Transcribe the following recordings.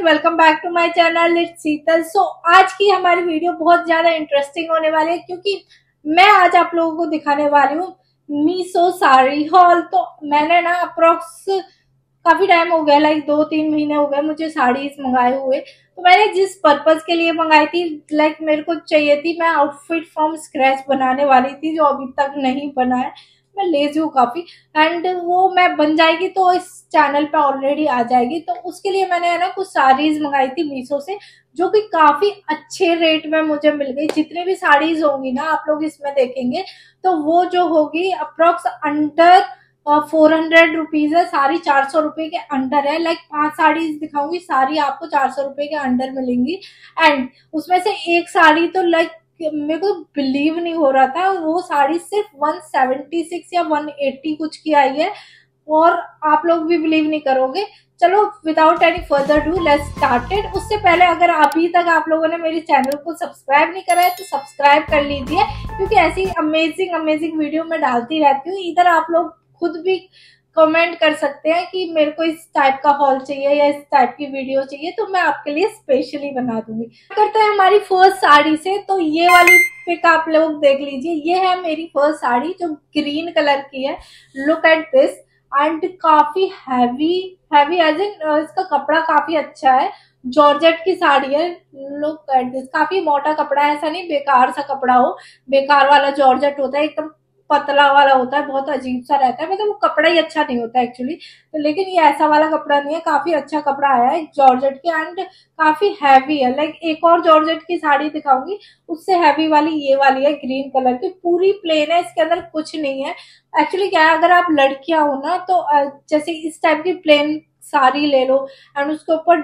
Welcome back to my channel it's Sheetal. आज की हमारी वीडियो बहुत ज्यादा इंटरेस्टिंग होने वाली है क्योंकि मैं आज आप लोगों को दिखाने वाली हूँ मीशो साड़ी हॉल। तो मैंने ना अप्रोक्स काफी टाइम हो गया, लाइक 2-3 महीने हो गए मुझे साड़ीज मंगाए हुए। तो मैंने जिस पर्पज के लिए मंगाई थी, लाइक मेरे को चाहिए थी, मैं आउटफिट फ्रॉम स्क्रैच बनाने वाली थी जो अभी तक नहीं बना है। मैं लेजी हूँ काफी, एंड वो मैं बन जाएगी तो इस चैनल पे ऑलरेडी आ जाएगी। तो उसके लिए मैंने है ना कुछ साड़ीज मंगाई थी मीशो से, जो कि काफी अच्छे रेट में मुझे मिल गई। जितनी भी साड़ीज होंगी ना आप लोग इसमें देखेंगे तो वो जो होगी अप्रोक्स अंडर 400 रुपीज है। सारी 400 रुपए के अंडर है। लाइक 5 साड़ीज दिखाऊंगी, सारी आपको 400 रुपए के अंडर मिलेंगी। एंड उसमें से एक साड़ी तो लाइक मेरे को बिलीव नहीं हो रहा था, वो साड़ी सिर्फ 176 या 180 कुछ की आई है, और आप लोग भी बिलीव नहीं करोगे। चलो without any further do let's started. उससे पहले अगर अभी तक आप लोगों ने मेरे चैनल को सब्सक्राइब नहीं करा है तो सब्सक्राइब कर लीजिए, क्योंकि ऐसी अमेजिंग वीडियो मैं डालती रहती हूँ। इधर आप लोग खुद भी कमेंट कर सकते हैं कि मेरे को इस टाइप का हॉल चाहिए या इस टाइप की वीडियो चाहिए, तो मैं आपके लिए स्पेशली बना दूंगी। करते हैं हमारी फर्स्ट साड़ी से। तो ये वाली पिक आप लोग देख लीजिए, ये है मेरी फर्स्ट साड़ी जो ग्रीन कलर की है। लुक एट दिस, एंड काफी हैवी एज इन इसका कपड़ा काफी अच्छा है। जॉर्जेट की साड़ी है। लुक एट दिस, काफी मोटा कपड़ा है, ऐसा नहीं बेकार सा कपड़ा हो। बेकार वाला जॉर्जेट होता है, एकदम पतला वाला होता है, बहुत अजीब सा रहता है, मतलब वो कपड़ा ही अच्छा नहीं होता एक्चुअली। तो लेकिन ये ऐसा वाला कपड़ा नहीं है, काफी अच्छा कपड़ा आया है जॉर्जेट के, एंड काफी हैवी है। लाइक एक और जॉर्जेट की साड़ी दिखाऊंगी, उससे हैवी वाली ये वाली है, ग्रीन कलर की, पूरी प्लेन है, इसके अंदर कुछ नहीं है। एक्चुअली क्या है, अगर आप लड़कियां हो ना तो जैसे इस टाइप की प्लेन साड़ी ले लो एंड उसके ऊपर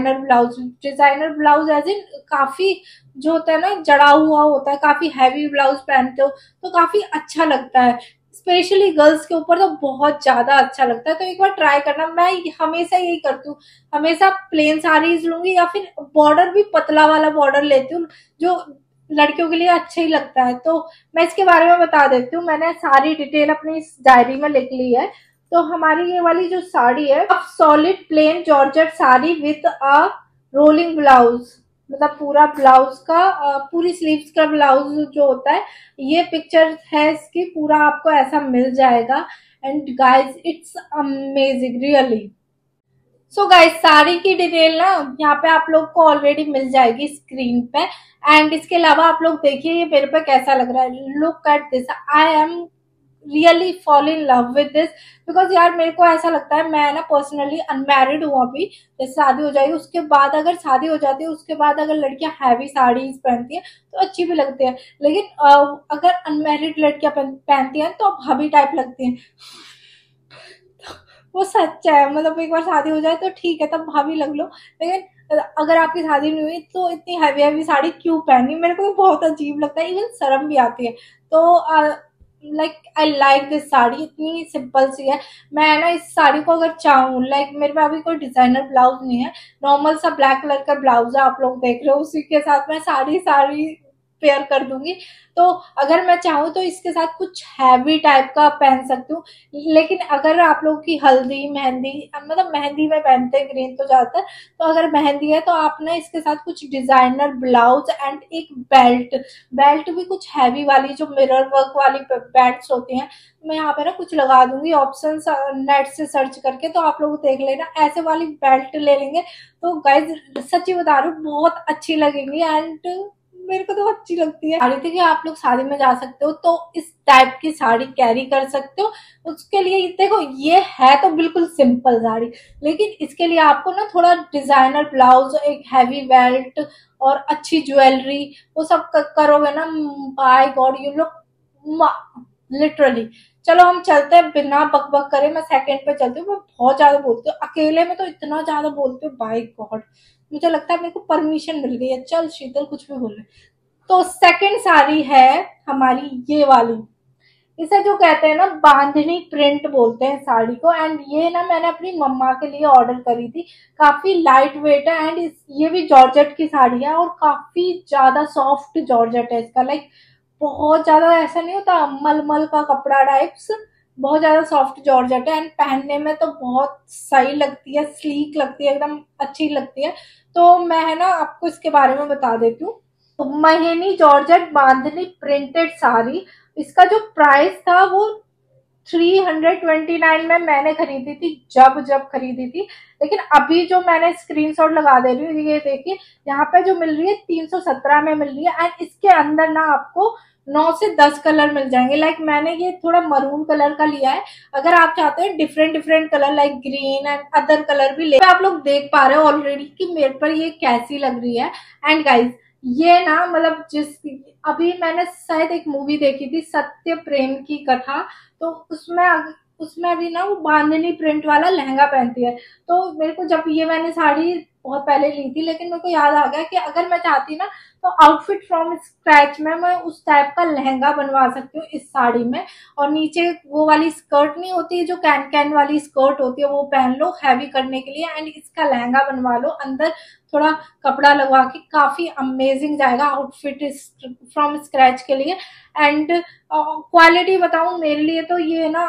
डिजाइनर ब्लाउज एज इन काफी जो होता है ना जड़ा हुआ होता है, काफी हैवी ब्लाउज पहनते हो तो काफी अच्छा लगता है। स्पेशली गर्ल्स के ऊपर तो बहुत ज्यादा अच्छा लगता है। तो एक बार ट्राई करना। मैं हमेशा यही करती हूँ, हमेशा प्लेन साड़ीज लूंगी या फिर बॉर्डर भी पतला वाला बॉर्डर लेती हूँ जो लड़कियों के लिए अच्छा ही लगता है। तो मैं इसके बारे में बता देती हूँ, मैंने सारी डिटेल अपनी इस डायरी में लिख ली है। तो हमारी ये वाली जो साड़ी है, solid plain georgette sari with a rolling blouse, मतलब पूरा ब्लाउज का पूरी स्लीव्स का ब्लाउज जो होता है, ये पिक्चर है इसकी, पूरा आपको ऐसा मिल जाएगा। And guys it's amazing really. So guys sari की डिटेल ना यहाँ पे आप लोग को ऑलरेडी मिल जाएगी स्क्रीन पे। एंड इसके अलावा आप लोग देखिए ये मेरे पे कैसा लग रहा है। Look at this, I am really fall in love with this, because यार मेरे को ऐसा लगता है, मैं ना पर्सनली अनमैरिड हूँ अभी। जैसे शादी हो जाएगी उसके बाद, अगर शादी हो जाती है उसके बाद अगर लड़कियां हैवी साड़ीज पहनती हैं तो अच्छी भी लगती है, लेकिन अगर अनमैरिड लड़कियां पहनती हैं तो भाभी टाइप लगती हैं। वो सच है, मतलब एक बार शादी हो जाए तो ठीक है, तब भाभी लग लो, लेकिन अगर आपकी शादी नहीं हुई तो इतनी हैवी हैवी साड़ी क्यों पहनी, मेरे को बहुत अजीब लगता है, इवन शर्म भी आती है। तो like I like this sari, इतनी सिंपल सी है। मैं ना इस साड़ी को अगर चाहूँ, लाइक मेरे पे अभी कोई डिजाइनर ब्लाउज नहीं है, नॉर्मल सा ब्लैक कलर का ब्लाउज है, आप लोग देख रहे हो, उसी के साथ मैं साड़ी पेयर कर दूंगी। तो अगर मैं चाहूँ तो इसके साथ कुछ हैवी टाइप का पहन सकती हूँ। लेकिन अगर आप लोग की हल्दी मेहंदी, मतलब मेहंदी में पहनते हैं ग्रीन तो ज्यादातर, तो अगर मेहंदी है तो आप ना इसके साथ कुछ डिजाइनर ब्लाउज एंड एक बेल्ट भी कुछ हैवी वाली जो मिरर वर्क वाली बेल्ट होती हैं, मैं यहाँ पे ना कुछ लगा दूंगी ऑप्शन नेट से सर्च करके, तो आप लोग देख लेना, ऐसे वाली बेल्ट ले लेंगे तो गाइज सच्ची बता रही हूँ बहुत अच्छी लगेंगी। एंड मेरे को तो अच्छी लगती है साड़ी थी कि आप लोग शादी में जा सकते हो तो इस टाइप की साड़ी कैरी कर सकते हो। उसके लिए देखो ये है तो बिल्कुल सिंपल साड़ी, लेकिन इसके लिए आपको ना थोड़ा डिजाइनर ब्लाउज, एक हैवी बेल्ट और अच्छी ज्वेलरी, वो सब करोगे ना, by god you look literally. चलो हम चलते हैं, बिना बकबक करे मैं सेकंड पे चलती हूँ। मैं बहुत ज्यादा बोलती हूँ अकेले में, तो इतना ज्यादा बोलती हूँ बाय गॉड, मुझे लगता है मेरे को परमिशन मिल गई है। चल शीतल कुछ भी बोले। तो सेकंड साड़ी है हमारी ये वाली, इसे जो कहते हैं ना बांधनी प्रिंट बोलते हैं साड़ी को। एंड ये ना मैंने अपनी मम्मा के लिए ऑर्डर करी थी, काफी लाइट वेट है, एंड ये भी जॉर्जेट की साड़ी है और काफी ज्यादा सॉफ्ट जॉर्जेट है इसका। लाइक बहुत ज्यादा ऐसा नहीं होता मलमल का कपड़ा टाइप्स, बहुत ज्यादा सॉफ्ट जॉर्जेट है एंड पहनने में तो बहुत सही लगती है, स्लीक लगती है, एकदम अच्छी लगती है। तो मैं है ना आपको इसके बारे में बता देती हूँ। तो महेनी जॉर्जेट बांधनी प्रिंटेड साड़ी, इसका जो प्राइस था वो 329 में मैंने खरीदी थी, जब जब खरीदी थी। लेकिन अभी जो मैंने स्क्रीनशॉट लगा दे रही हूँ, ये देखिए यहाँ पे जो मिल रही है 317 में मिल रही है एंड इसके अंदर ना आपको 9 से 10 कलर मिल जाएंगे। लाइक मैंने ये थोड़ा मरून कलर का लिया है, अगर आप चाहते हैं different different colour like green and other colour भी ले, आप लोग देख पा रहे हो ऑलरेडी कि मेरे पर ये कैसी लग रही है। एंड गाइज ये ना मतलब अभी मैंने शायद एक मूवी देखी थी सत्य प्रेम की कथा, तो उसमें अभी ना वो बांधनी प्रिंट वाला लहंगा पहनती है। तो मेरे को जब ये मैंने साड़ी बहुत पहले ली थी, लेकिन मेरे को याद आ गया कि अगर मैं चाहती ना तो आउटफिट फ्रॉम स्क्रैच में मैं उस टाइप का लहंगा बनवा सकती हूँ इस साड़ी में। और नीचे वो वाली स्कर्ट नहीं होती है जो कैन कैन वाली स्कर्ट होती है, वो पहन लो हैवी करने के लिए एंड इसका लहंगा बनवा लो, अंदर थोड़ा कपड़ा लगवा के, काफी अमेजिंग जाएगा आउटफिट फ्रॉम स्क्रैच के लिए। एंड क्वालिटी बताऊं, मेरे लिए तो ये ना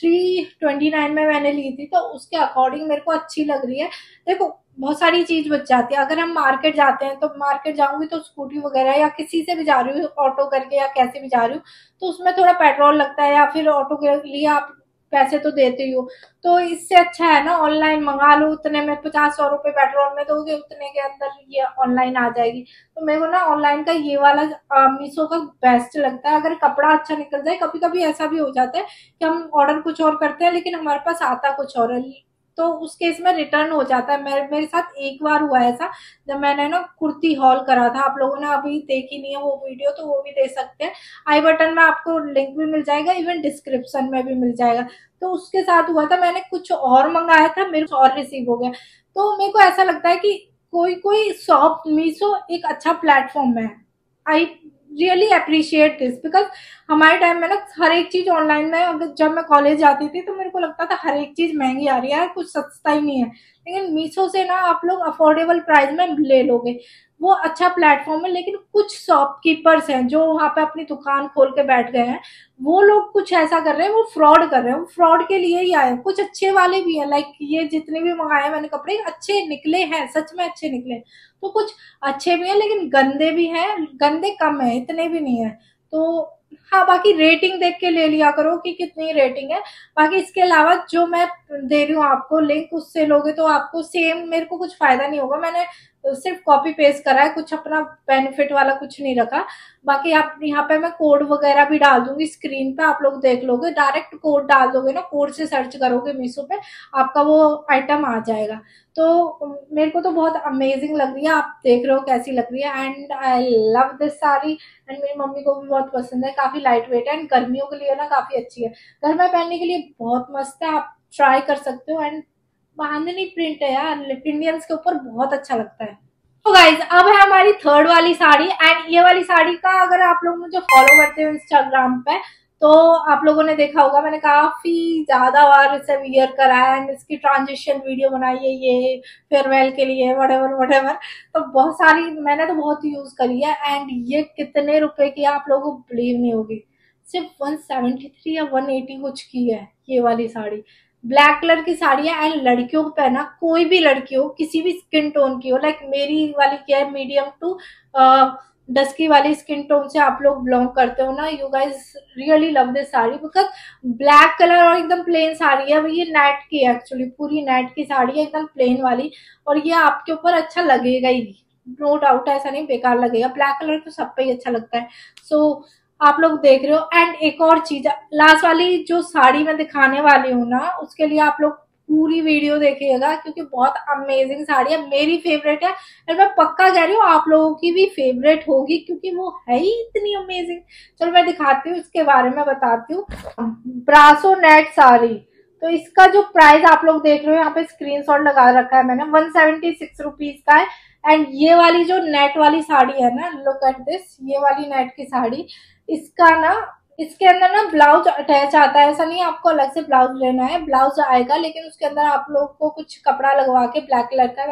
329 में मैंने ली थी, तो उसके अकॉर्डिंग मेरे को अच्छी लग रही है। देखो बहुत सारी चीज बच जाती है, अगर हम मार्केट जाते हैं तो मार्केट जाऊंगी तो स्कूटी वगैरह या किसी से भी जा रही हूँ ऑटो करके या कैसे भी जा रही हूँ, तो उसमें थोड़ा पेट्रोल लगता है या फिर ऑटो के लिए आप पैसे तो देते ही हो। तो इससे अच्छा है ना ऑनलाइन मंगा लो, उतने में 50-100 रुपए पेट्रोल में दोगे, उतने के अंदर ये ऑनलाइन आ जाएगी। तो मेरे को ना ऑनलाइन का ये वाला मीशो का बेस्ट लगता है, अगर कपड़ा अच्छा निकल जाए। कभी कभी ऐसा भी हो जाता है कि हम ऑर्डर कुछ और करते हैं लेकिन हमारे पास आता कुछ और है, तो उस केस में रिटर्न हो जाता है। मेरे साथ एक बार हुआ ऐसा, जब मैंने ना कुर्ती हॉल करा था, आप लोगों ने अभी देखी नहीं है वो वीडियो तो वो भी देख सकते हैं, आई बटन में आपको लिंक भी मिल जाएगा, इवन डिस्क्रिप्शन में भी मिल जाएगा। तो उसके साथ हुआ था, मैंने कुछ और मंगाया था, मेरे को और रिसीव हो गया। तो मेरे को ऐसा लगता है कि कोई कोई शॉप मीशो एक अच्छा प्लेटफॉर्म है। I really appreciate this because हमारे टाइम में ना हर एक चीज ऑनलाइन में, अगर जब मैं कॉलेज जाती थी तो मेरे को लगता था हर एक चीज महंगी आ रही है, कुछ सस्ता ही नहीं है। लेकिन मीशो से ना आप लोग अफोर्डेबल प्राइस में ले लोगे, वो अच्छा प्लेटफॉर्म है। लेकिन कुछ शॉपकीपर्स हैं जो वहां पे अपनी दुकान खोल के बैठ गए हैं, वो लोग कुछ ऐसा कर रहे हैं, वो फ्रॉड कर रहे हैं, वो फ्रॉड के लिए ही आए। कुछ अच्छे वाले भी हैं, लाइक ये जितने भी मंगाए मैंने कपड़े अच्छे निकले हैं, सच में अच्छे निकले। तो कुछ अच्छे भी हैं लेकिन गंदे भी हैं, गंदे कम है, इतने भी नहीं है। तो हाँ, बाकी रेटिंग देख के ले लिया करो कि कितनी रेटिंग है। बाकी इसके अलावा जो मैं दे रही हूँ आपको लिंक, उससे लोगे तो आपको सेम, मेरे को कुछ फायदा नहीं होगा, मैंने सिर्फ कॉपी पेस्ट करा है, कुछ अपना बेनिफिट वाला कुछ नहीं रखा। बाकी आप यहाँ पे मैं कोड वगैरह भी डाल दूंगी स्क्रीन पे, आप लोग देख लोगे, डायरेक्ट कोड डाल दोगे ना, कोड से सर्च करोगे मीशो पे, आपका वो आइटम आ जाएगा। तो मेरे को तो बहुत अमेजिंग लग रही है, आप देख रहे हो कैसी लग रही है and I love this sari and मेरी मम्मी को भी बहुत पसंद है, काफी लाइट वेट है एंड गर्मियों के लिए ना काफी अच्छी है, घर में पहनने के लिए बहुत मस्त है, आप ट्राई कर सकते हो। एंड बांधनी प्रिंट है यार, इंडियंस के ऊपर बहुत अच्छा लगता है। तो गाइज अब है हमारी थर्ड वाली साड़ी एंड ये वाली साड़ी का अगर आप लोग मुझे फॉलो करते हो इंस्टाग्राम पे तो आप लोगों ने देखा होगा, मैंने काफी ज्यादा बार इसे वियर करा है एंड इसकी ट्रांजिशन वीडियो बनाई है, ये फेयरवेल के लिए वटेवर वटेवर। तो बहुत सारी मैंने तो बहुत यूज करी है एंड ये कितने रुपए की आप लोगों को बिलीव नहीं होगी, सिर्फ 173 या 180 कुछ की है ये वाली साड़ी। ब्लैक कलर की साड़ी है एंड लड़कियों को पहना, कोई भी लड़की हो किसी भी स्किन टोन की हो, लाइक मेरी वाली क्या है मीडियम टू डस्की वाली स्किन टोन से आप लोग बिलोंग करते हो ना, you guys really love this sari because black colour और एकदम प्लेन साड़ी है, ये नेट की है, एक्चुअली पूरी नेट की साड़ी है एकदम प्लेन वाली, और ये आपके ऊपर अच्छा लगेगा ही, नो डाउट, ऐसा नहीं बेकार लगेगा, ब्लैक कलर तो सब पे ही अच्छा लगता है। सो आप लोग देख रहे हो। एंड एक और चीज, लास्ट वाली जो साड़ी मैं दिखाने वाली हूँ ना, उसके लिए आप लोग पूरी वीडियो देखिएगा क्योंकि बहुत अमेजिंग साड़ी है, मेरी फेवरेट है और मैं पक्का कह रही हूँ आप लोगों की भी फेवरेट होगी क्योंकि वो है ही इतनी अमेजिंग। चलो मैं दिखाती हूँ, इसके बारे में बताती हूँ। ब्रासो नेट साड़ी, तो इसका जो प्राइस आप लोग देख रहे हो यहाँ पे स्क्रीनशॉट लगा रखा है मैंने, 176 रुपीज का है। एंड ये वाली जो नेट वाली साड़ी है ना, लुक एट दिस, ये वाली नेट की साड़ी, इसका ना इसके अंदर ना ब्लाउज अटैच आता है, ऐसा नहीं आपको अलग से ब्लाउज लेना है, ब्लाउज आएगा लेकिन उसके अंदर आप लोग को कुछ कपड़ा लगवा के ब्लैक कलर का, एंड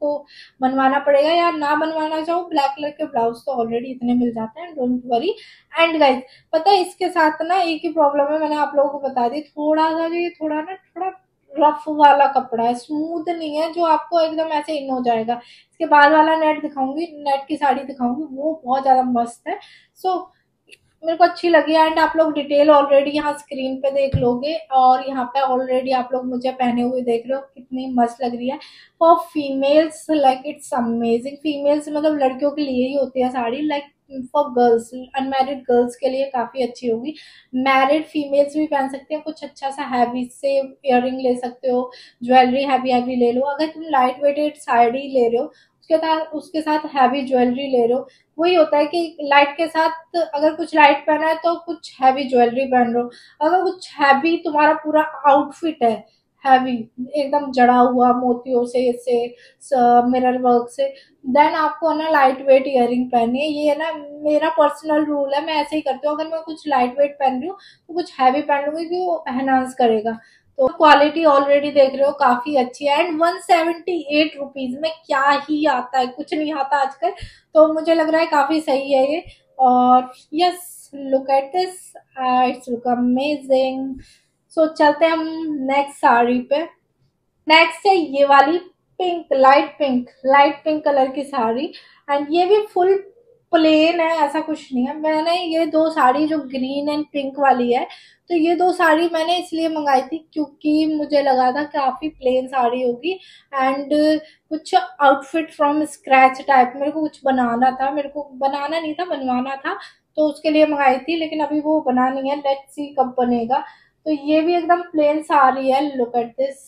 को बनवाना पड़ेगा, या ना बनवाना चाहो ब्लैक कलर के ब्लाउज तो ऑलरेडी इतने मिल जाते हैं, डोंट वरी। एंड गाइज पता है इसके साथ ना एक ही प्रॉब्लम है, मैंने आप लोगों को बता दी, थोड़ा सा ये थोड़ा रफ वाला कपड़ा है, स्मूथ नहीं है जो आपको एकदम ऐसे इन हो जाएगा। इसके बाद वाला नेट दिखाऊंगी, नेट की साड़ी दिखाऊंगी, वो बहुत ज्यादा मस्त है। सो मेरे को अच्छी लगी। एंड आप लोग डिटेल ऑलरेडी यहाँ स्क्रीन पे देख लोगे, और यहाँ पे ऑलरेडी आप लोग मुझे पहने हुए देख रहे हो, कितनी मस्त लग रही है। For females like it's amazing, females मतलब लड़कियों के लिए ही होती है sari, like for girls, unmarried girls के लिए काफी अच्छी होगी। मैरिड फीमेल्स भी पहन सकते हैं, कुछ अच्छा सा हैवी से इयररिंग ले सकते हो, ज्वेलरी हैवी हैवी ले लो। अगर तुम लाइट वेटेड साड़ी ले रहे हो उसके साथ हैवी ज्वेलरी ले रहे हो, वही होता है कि लाइट के साथ अगर कुछ लाइट पहना है तो कुछ हैवी ज्वेलरी पहन रहे हो, अगर कुछ हैवी तुम्हारा पूरा आउटफिट है हैवी एकदम जड़ा हुआ मोतियों से मिरर वर्क से, देन आपको ना लाइट वेट इयरिंग पहननी है। ये ना मेरा पर्सनल रूल है, मैं ऐसे ही करती हूँ। अगर मैं कुछ लाइट वेट पहन रही हूँ तो कुछ हैवी पहन लूंगी कि वो एनहांस करेगा। तो क्वालिटी ऑलरेडी देख रहे हो काफी अच्छी है। एंड 178 रुपीज में क्या ही आता है, कुछ नहीं आता आजकल, तो मुझे लग रहा है काफी सही है ये। और yes look at this, it's look amazing. So चलते हैं हम नेक्स्ट साड़ी पे। नेक्स्ट है ये वाली पिंक, लाइट पिंक कलर की साड़ी। एंड ये भी फुल प्लेन है, ऐसा कुछ नहीं है। मैंने ये दो साड़ी जो ग्रीन एंड पिंक वाली है, तो ये दो साड़ी मैंने इसलिए मंगाई थी क्योंकि मुझे लगा था काफी प्लेन साड़ी होगी, एंड कुछ आउटफिट फ्रॉम स्क्रैच टाइप मेरे को कुछ बनाना था, मेरे को बनाना नहीं था बनवाना था, तो उसके लिए मंगाई थी। लेकिन अभी वो बना नहीं है, लेट्स सी कब बनेगा। तो ये भी एकदम प्लेन साड़ी है, लुक एट दिस।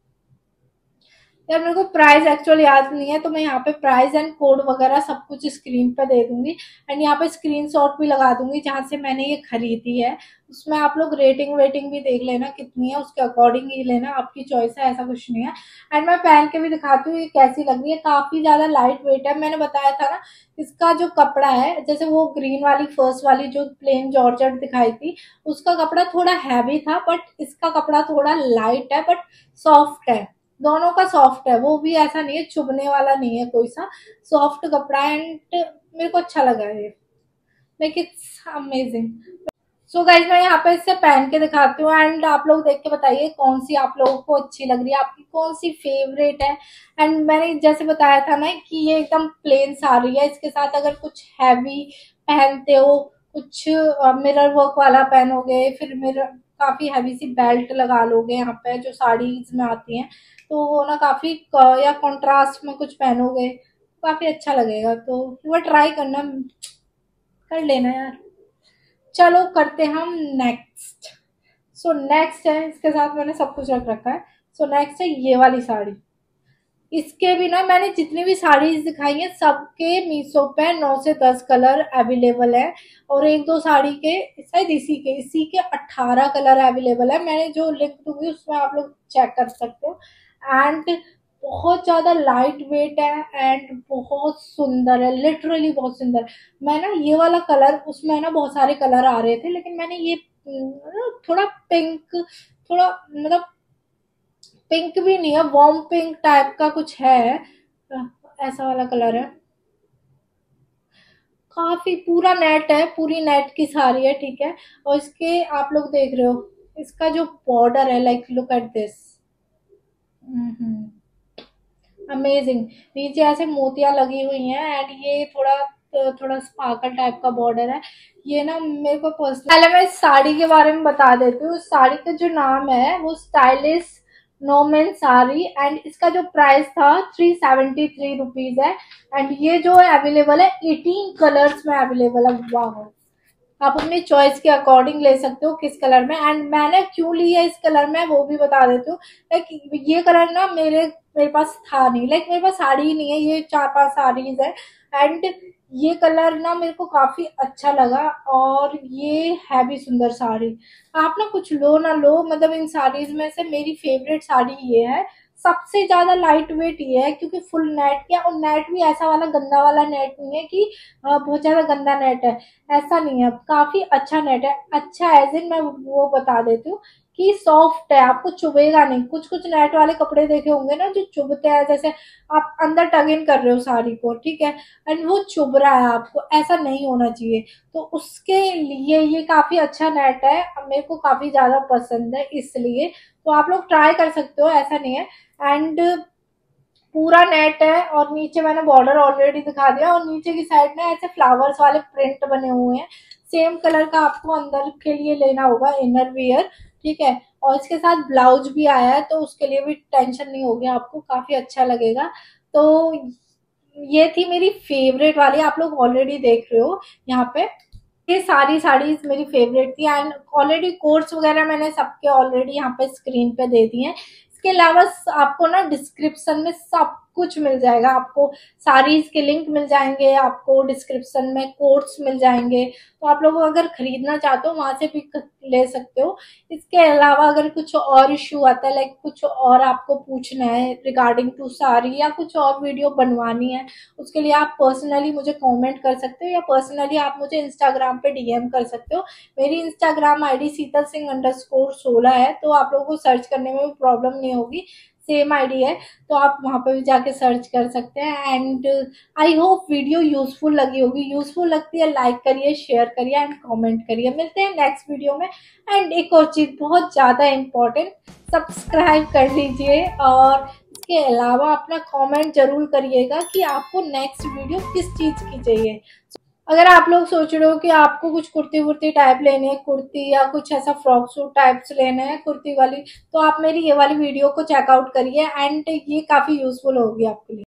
यार मेरे को प्राइस एक्चुअली याद नहीं है, तो मैं यहाँ पे प्राइस एंड कोड वगैरह सब कुछ स्क्रीन पे दे दूंगी, एंड यहाँ पे स्क्रीनशॉट भी लगा दूंगी जहां से मैंने ये खरीदी है। उसमें आप लोग रेटिंग वेटिंग भी देख लेना कितनी है, उसके अकॉर्डिंग ही लेना, आपकी चॉइस है, ऐसा कुछ नहीं है। एंड मैं पहन के भी दिखाती हूँ ये कैसी लग रही है, काफी ज्यादा लाइट वेट है। मैंने बताया था ना इसका जो कपड़ा है, जैसे वो ग्रीन वाली फर्स्ट वाली जो प्लेन जॉर्जेट दिखाई थी, उसका कपड़ा थोड़ा हैवी था, बट इसका कपड़ा थोड़ा लाइट है बट सॉफ्ट है। दोनों का सॉफ्ट है, वो भी ऐसा नहीं है चुभने वाला नहीं है, कोई सा सॉफ्ट कपड़ा। एंड मेरे को अच्छा लगा है, like it's amazing. So guys मैं यहाँ पे इससे पहन के दिखाती हूँ, एंड आप लोग देख के बताइए कौन सी आप लोगों को अच्छी लग रही है, आपकी कौन सी फेवरेट है। एंड मैंने जैसे बताया था ना कि ये एकदम प्लेन साड़ी है, इसके साथ अगर कुछ हैवी पहनते हो, कुछ मिरर वर्क वाला पहनोगे, फिर मिरर काफी हैवी सी बेल्ट लगा लोगे यहाँ पे जो साड़ीज में आती हैं, तो वो ना काफी या कॉन्ट्रास्ट में कुछ पहनोगे काफी अच्छा लगेगा। तो वो ट्राई करना, कर लेना यार। चलो करते हैं हम नेक्स्ट। सो नेक्स्ट है, इसके साथ मैंने सब कुछ रख रखा है। सो नेक्स्ट है ये वाली साड़ी। इसके भी ना मैंने जितनी भी साड़ीज दिखाई है सबके मीशो पे 9 से 10 कलर अवेलेबल है, और एक दो साड़ी के शायद इसी के 18 कलर अवेलेबल है। मैंने जो लिंक दूंगी उसमें आप लोग चेक कर सकते हो। एंड बहुत ज्यादा लाइट वेट है एंड बहुत सुंदर है, लिटरली बहुत सुंदर। मैं ना ये वाला कलर, उसमें ना बहुत सारे कलर आ रहे थे, लेकिन मैंने ये थोड़ा पिंक, थोड़ा मतलब पिंक भी नहीं है, वार्म पिंक टाइप का कुछ है, ऐसा वाला कलर है। काफी पूरा नेट है, पूरी नेट की साड़ी है, ठीक है। और इसके आप लोग देख रहे हो इसका जो बॉर्डर है, like look at this, amazing. नीचे ऐसे मोतियां लगी हुई हैं, एंड ये थोड़ा स्पार्कल टाइप का बॉर्डर है। ये ना मेरे को पर्सनल, पहले मैं इस साड़ी के बारे में बता देती हूँ। इस साड़ी का जो नाम है वो स्टाइलिश नोमेन साड़ी, एंड इसका जो प्राइस था 373 रुपीज है। एंड ये जो है अवेलेबल है 18 कलर्स में अवेलेबल है। वाह, आप अपनी चॉइस के अकॉर्डिंग ले सकते हो किस कलर में। एंड मैंने क्यों ली है इस कलर में वो भी बता देती हूँ। लाइक ये कलर ना मेरे पास था नहीं, लाइक मेरे पास साड़ी ही नहीं है, ये 4-5 साड़ीज है, एंड ये कलर ना मेरे को काफी अच्छा लगा, और ये है भी सुंदर साड़ी। आप ना कुछ लो ना लो, मतलब इन साड़ीज में से मेरी फेवरेट साड़ी ये है। सबसे ज्यादा लाइट वेट ये है क्योंकि फुल नेट किया, और नेट भी ऐसा वाला गंदा वाला नेट नहीं है कि बहुत ज्यादा गंदा नेट है, ऐसा नहीं है, काफी अच्छा नेट है। अच्छा एज इन मैं वो बता देती हूँ कि सॉफ्ट है, आपको चुभेगा नहीं। कुछ कुछ नेट वाले कपड़े देखे होंगे ना जो चुभते हैं, जैसे आप अंदर टग इन कर रहे हो साड़ी को, ठीक है, एंड वो चुभ रहा है आपको, ऐसा नहीं होना चाहिए। तो उसके लिए ये काफी अच्छा नेट है, मेरे को काफी ज्यादा पसंद है इसलिए। तो आप लोग ट्राई कर सकते हो, ऐसा नहीं है। एंड पूरा नेट है और नीचे मैंने बॉर्डर ऑलरेडी दिखा दिया, और नीचे की साइड में ऐसे फ्लावर्स वाले प्रिंट बने हुए हैं। सेम कलर का आपको अंदर के लिए लेना होगा, इनर वियर, ठीक है। और इसके साथ ब्लाउज भी आया है, तो उसके लिए भी टेंशन नहीं होगी आपको, काफी अच्छा लगेगा। तो ये थी मेरी फेवरेट वाली, आप लोग ऑलरेडी देख रहे हो यहाँ पे। ये सारी साड़ीज मेरी फेवरेट थी, एंड ऑलरेडी कोड्स वगैरह मैंने सबके ऑलरेडी यहाँ पे स्क्रीन पे दे दिए हैं। इसके अलावा आपको ना डिस्क्रिप्शन में सब कुछ मिल जाएगा, आपको साड़ीज के लिंक मिल जाएंगे, आपको डिस्क्रिप्शन में कोड्स मिल जाएंगे। तो आप लोग अगर खरीदना चाहते हो वहां से भी ले सकते हो। इसके अलावा अगर कुछ और इश्यू आता है, लाइक कुछ और आपको पूछना है रिगार्डिंग टू साड़ी, या कुछ और वीडियो बनवानी है, उसके लिए आप पर्सनली मुझे कमेंट कर सकते हो, या पर्सनली आप मुझे इंस्टाग्राम पे डीएम कर सकते हो। मेरी इंस्टाग्राम आईडी शीतल सिंह_16 है, तो आप लोगों को सर्च करने में भी प्रॉब्लम नहीं होगी, सेम आईडी है। तो आप वहां पे भी जाके सर्च कर सकते हैं। And I hope video useful लगी होगी। यूजफुल लगती है लाइक करिए, शेयर करिए एंड कमेंट करिए। मिलते हैं नेक्स्ट वीडियो में। एंड एक और चीज बहुत ज्यादा इम्पोर्टेंट, सब्सक्राइब कर लीजिए, और इसके अलावा अपना कमेंट जरूर करिएगा कि आपको नेक्स्ट वीडियो किस चीज की चाहिए। अगर आप लोग सोच रहे हो कि आपको कुछ कुर्ती वुर्ती टाइप लेनी है, कुर्ती या कुछ ऐसा फ्रॉक सूट टाइप्स लेना है कुर्ती वाली, तो आप मेरी ये वाली वीडियो को चेकआउट करिए, एंड ये काफी यूजफुल होगी आपके लिए।